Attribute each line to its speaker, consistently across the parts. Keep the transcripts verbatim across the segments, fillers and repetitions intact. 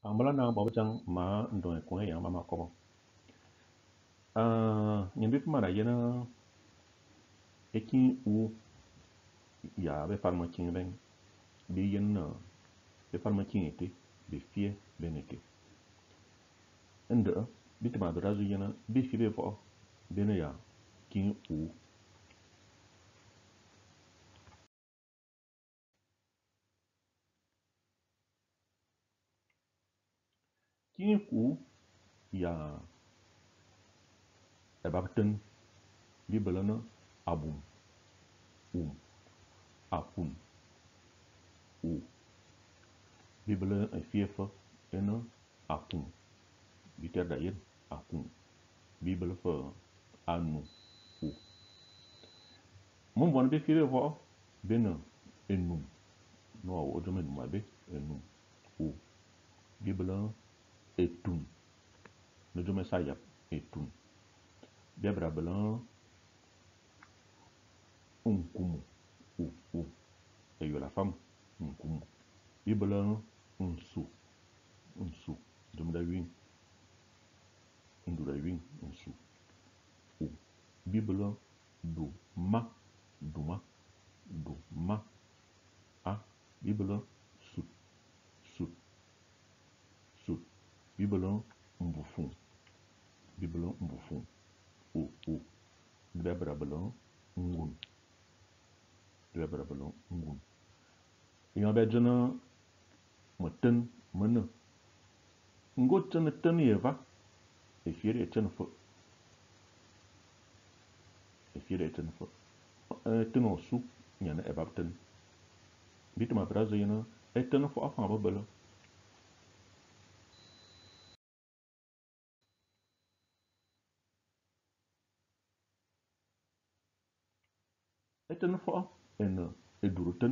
Speaker 1: Ambala na bobo chang ma ndo ko ya mama ko. Ah, nyimbi puma da yena ekin u ya be farma kin ben bi yen na be farma kin ete be fie benete. Ende bi tuma da razu yena bi fie be fo bene ya kin u. Kin u ya e babten bi belana abum um apun u bi bele e fie fo ena apun bi ter da yen apun bi bele fo anu u. Mon bon be fie be fo bene enum no o do men ma be enum u bi bele etun no do men sayap etun bebra bele unkumu u u e yo la femme unkumu bi bele unsu unsu dum da win ndu da win unsu u bi bele du ma duma du ma a bi bele sut sut sut bi bele mbufun bi bele mbufun u u bebra bele ngun bebra bele ngun yon be jena meten mena ngo tene tene yeva e fiere tene fo e fiere tene fo e tene osu nyane e babten bituma brazo yena e tene fo afan babelo e tene fo en e duruten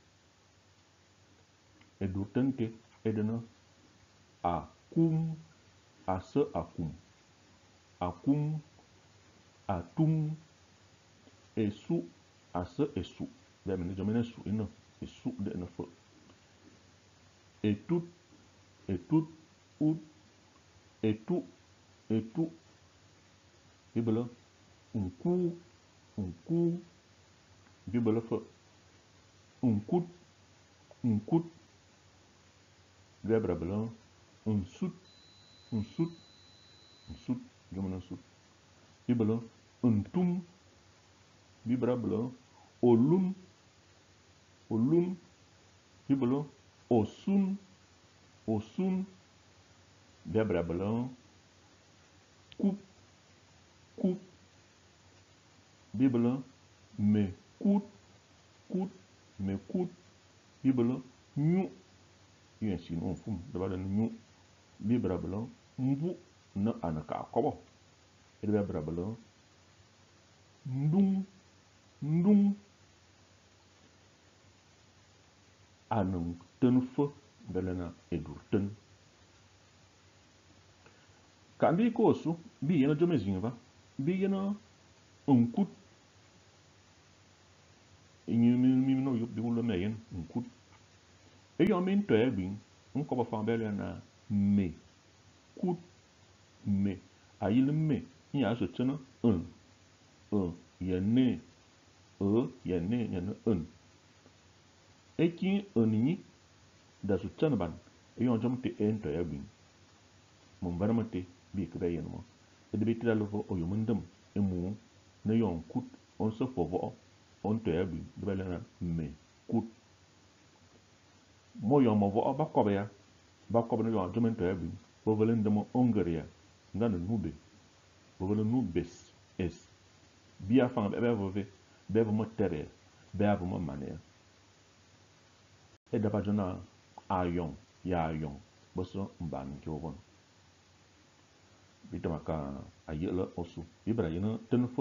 Speaker 1: e duruten ke edena a kum a se akum akum atum esu ase esu be mene jomene su ina esu de na fo etut etut ut etu etu bibele unku unku bibele fo unkut unkut bebra bela unsut unsut unsut jomene sut bibele untum bibra bela olun olun bibele osun osun bebra bela kup kup bibele me kut kut me kut bibele nyu yen sin on fum dabada nyu bibra bela mbu na anaka kobo bibra bela ndung ndung anung ten fo belena edur ten kambi ko su bi yena jomezinho va bi yena unkut inyu mi mi no yup bi lo meyen unkut e yo min to egbin un ko ba fa belena me kut me ayil me nya so tsena un un yene e yene yene un eki unni da su tsena ban e yo jom te en to egbin mon baramate bi ke bayen mo e de bitira lo o yo mundum e mu ne yon kut on so povo on to egbin de belena me kut mo yo mo vo ba ko ya ba ko ne yo jom to egbin bo velen de mo ongeria ngana nube bo velen nubes es bia fanga be be vove be vo mo tere be avo mo mane e da ba jona ayon ya ayon bo so mban ke won bitama ka ayela osu ibra yena tenfo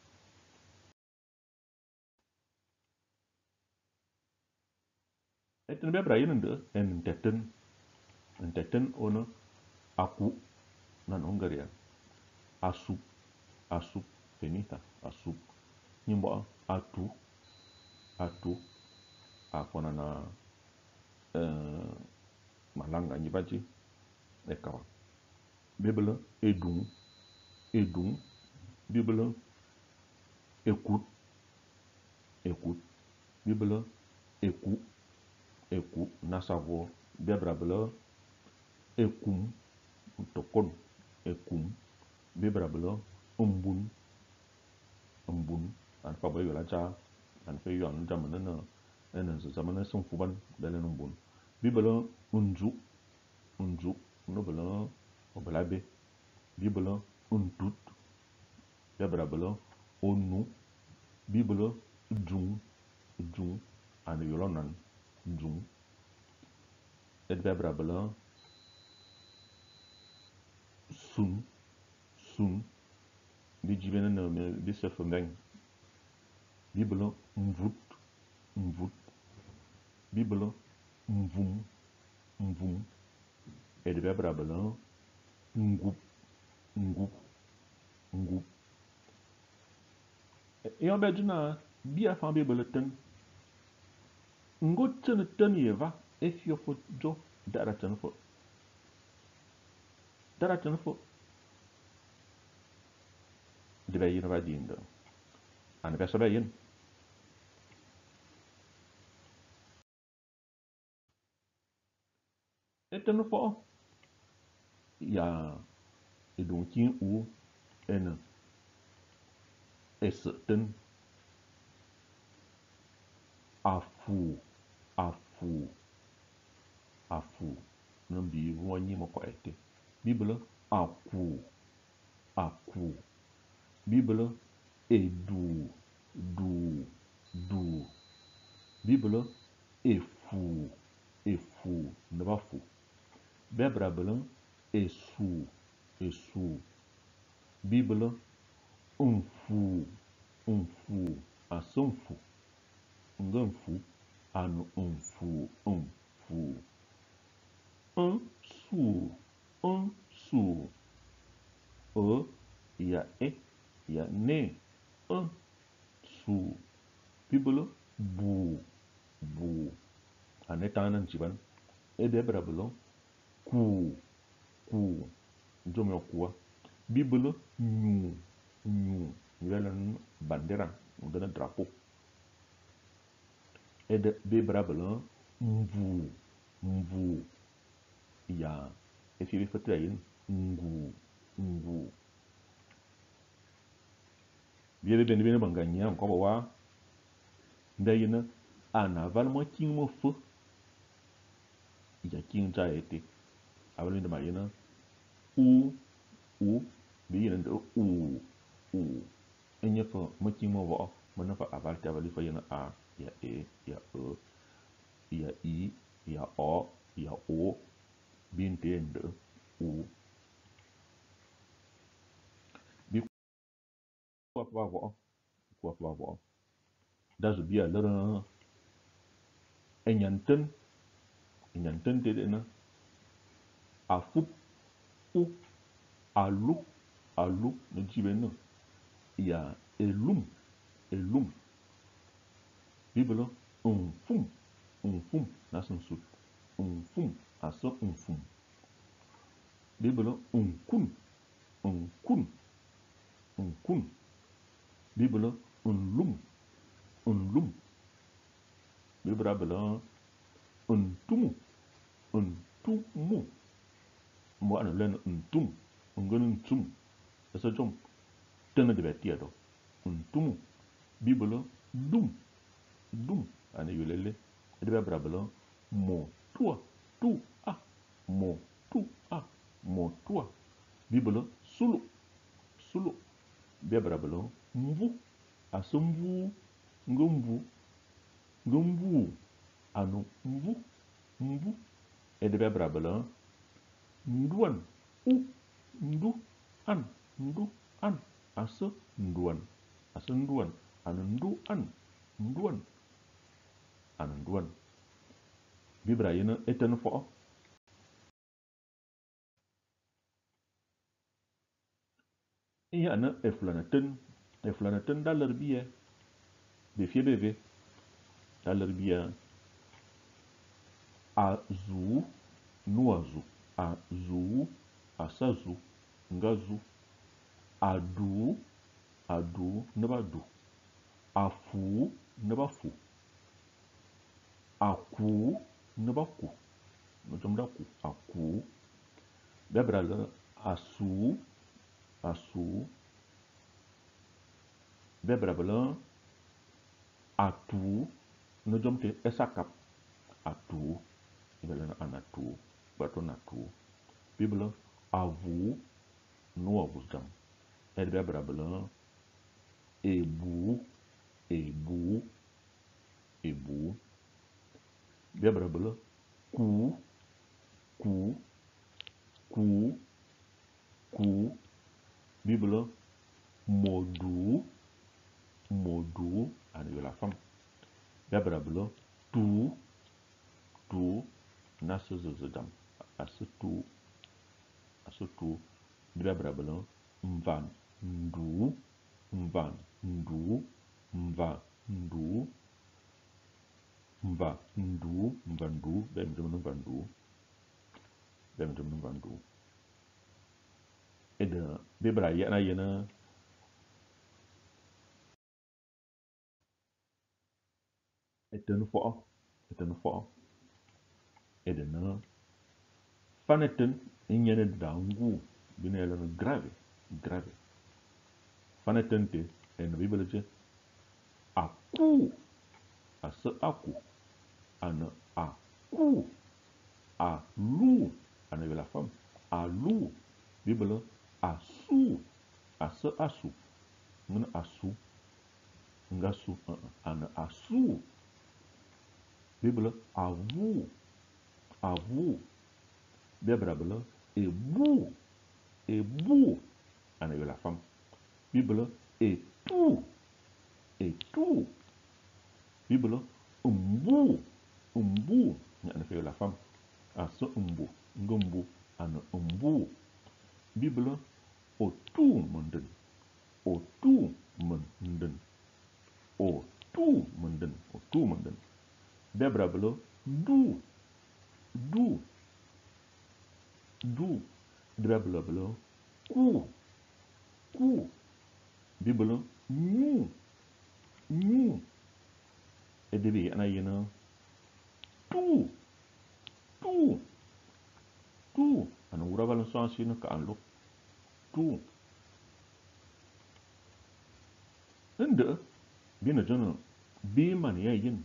Speaker 1: eten be bra yena de en teten en teten ono aku nan Hungaria asu asu penita asu nyimbo atu atu akona na eh, malanga nyibaji e kaba bibele edun edun bibele ekut ekut bibele eku eku nasavo bebra bele ekum tokon ekum bibra bele umbun umbun an fa boy la cha an fe yon jamana na ena zamana sun fuban bele umbun bibele unju unju no bele obalabe bibele untut bebra bele onu bibele jung jung an yolonan jung et bebra bele sun sun di jibena na me di sefengeng bibele mvut mvut bibele mvum mvum et bebra bele ngup ngup ngup e obe juna bia fa bibele ten ngo ten ten yeva if yo fo jo dara ten fo dara ten fo de be yin va dinda an be sabe yin eten fo ya edon kin u en es ten afu afu afu non bi wonyi mo ko ete bibele aku aku bibele edu du du bibele efu efu ne ba fu bebra bele esu esu bibele unfu unfu asonfu nganfu anu unfu unfu un su un su e ya e ya ne un su bibele bu bu anetanan chiban e bebra bele ku ku njome kuwa bibele nyu nyu welan bandera ngana drapeau e de bebra bele mvu mvu ya e fi fatra yin ngu ngu biebe bene bene banganya ko wa ndayina ana valmo king mo fu ya king ja ete abali de mayina u u bi yin de u u enye fo mo king mo wa mo na fa aval ta vali fa yana a ya e ya e ya i ya o ya o bin de de u bi ko pa wa ko pa wa da zu bi a lera enyanten enyanten de na afu u alu alu ne jibe no ya elum elum bibelo umfum umfum nasun sut umfum aso umfum bibelo unkun unkun unkun bibelo unlum unlum bibra belo untumu untumu mo ana len untum ungun untum esa jom tena de betia do untumu bibelo dum dum ana yulele de bebra belo mo tua tu a mo tu a mo tua bibelo sulu sulu bebra belo mvu asumvu ngumvu ngumvu anu mvu mvu e de bebra belo nduan u ndu an ndu an aso nduan aso nduan anu ndu an nduan anu nduan bibra yina eten fo iya na eflanaten eflanaten dalar biye be fie bebe dalar biya azu nuazu a zu a sa zu nga zu a du a du ne ba du a fu ne ba fu a ku ne ba ku no jom da ku a ku be bra le a su a su be bra bela a tu no jom te esakap a tu be le ana tu ba to na tu bibla a vu no a wisdom e be bra bela e bu e bu e bu be bra bela ku ku ku ku bibla modu modu ani la femme be bra bela tu tu na se zedam a se tu a se tu be bra bela mvan ndu mvan ndu mva ndu mva ndu mva ndu be mjom no mva ndu be mjom no mva ndu e de be bra ya na yena e te no fo e te no fo e de na faneten in yene da ngu bine la no grave grave faneten te e no bibele je aku a se aku ana aku a lu ana la femme a lu bibele asu a se asu ngana asu ngasu uh, ana asu bibele avu avu bebra bela e bu e bu ana la femme bibele e tu e tu bibele umbu umbu ana fe la femme asa umbu ngumbu ana umbu bibele o tu munden o tu munden o tu munden o tu munden bebra bela du du du bebra bela ku ku bibele nu nu e debi ana yena tu tu tu ana wura balan so asino ka anlo tu inda bina jana bi man ya yin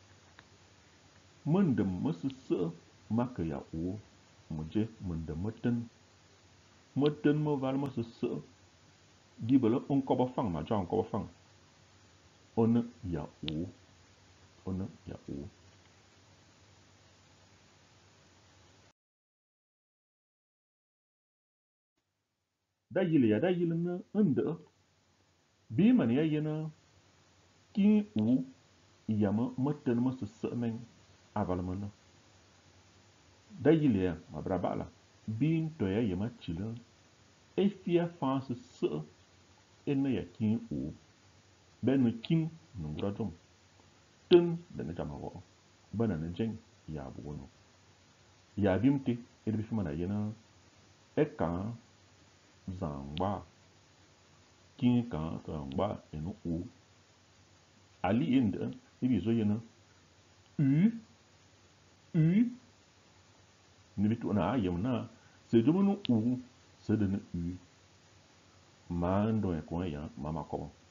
Speaker 1: mun da masu sa maka ya o mu je mun da mutan mutan mu val masu sa di bala on ko ba fang ma jan ko ba fang on ya o on ya o da yile ya da yile na inda bi man ya yana kin u yama mutan masu sa men aval mana da yile ya ma bra bala bin to ya yama chila e fia fa se sa ena ya kin u benu kin no gura dom tun da na jama wo bana na jen ya bu wono ya bimte e bi fima na yana e kan zangba kin kan zangba eno u ali inda e bi zo yana u u ni bitu na ayam na se jomo no u se de na u ma ndo e ko ya mama ko